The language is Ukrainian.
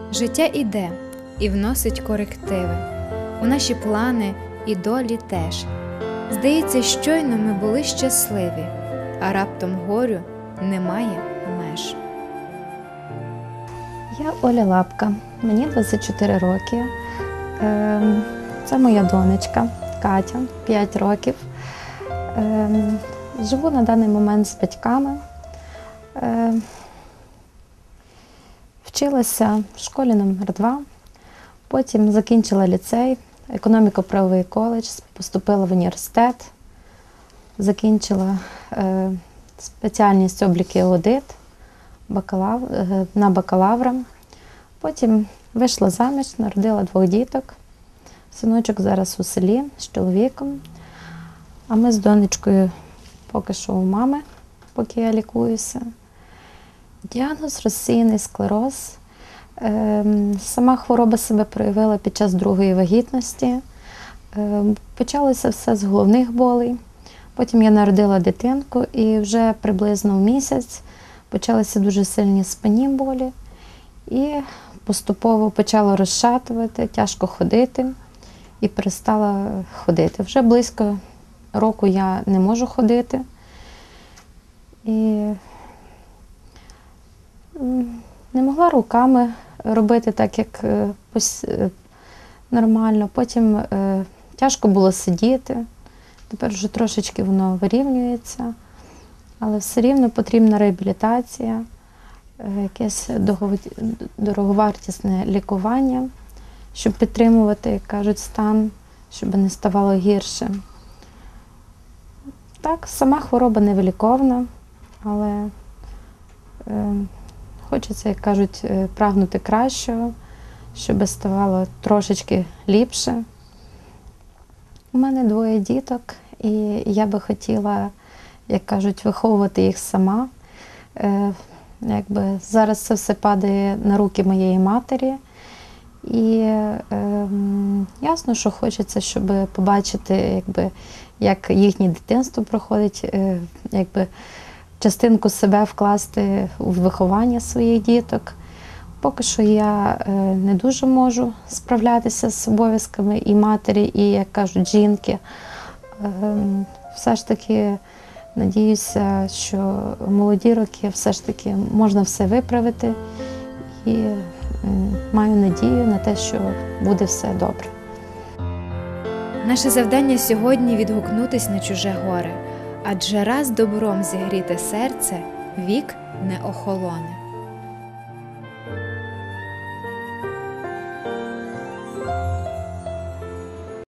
Життя іде і вносить корективи у наші плани і долі теж. Здається, щойно ми були щасливі, а раптом горю немає меж. Я Оля Лапка, мені 24 роки. Це моя донечка Катя, 5 років. Живу на даний момент з батьками. Вчилася в школі номер 2, потім закінчила ліцей, економіко-правовий коледж, поступила в університет, закінчила спеціальність облік і аудит на бакалавра. Потім вийшла заміж, народила 2 діток. Синочок зараз у селі з чоловіком, а ми з донечкою поки що у мами, поки я лікуюся. Діагноз – розсіяний склероз. Сама хвороба себе проявила під час 2-ї вагітності. Почалося все з головних болей. Потім я народила дитинку і вже приблизно в місяць почалися дуже сильні спинні болі. І поступово почала розшатувати, тяжко ходити і перестала ходити. Вже близько року я не можу ходити. І не могла руками робити так, як нормально. Потім тяжко було сидіти. Тепер вже трошечки воно вирівнюється. Але все рівно потрібна реабілітація, якесь дороговартісне лікування, щоб підтримувати, як кажуть, стан, щоб не ставало гірше. Так, сама хвороба невиліковна, але хочеться, як кажуть, прагнути кращого, щоб ставало трошечки ліпше. У мене 2 діток, і я би хотіла, як кажуть, виховувати їх сама. Зараз це все падає на руки моєї матері. І ясно, що хочеться, щоб побачити, як їхнє дитинство проходить, частинку себе вкласти у виховання своїх діток. Поки що я не дуже можу справлятися з обов'язками і матері, і, як кажуть, жінки. Все ж таки надіюся, що в молоді роки все ж таки можна все виправити. І маю надію на те, що буде все добре. Наше завдання сьогодні – відгукнутись на чуже горе, адже раз добром зігріте серце, вік не охолоне.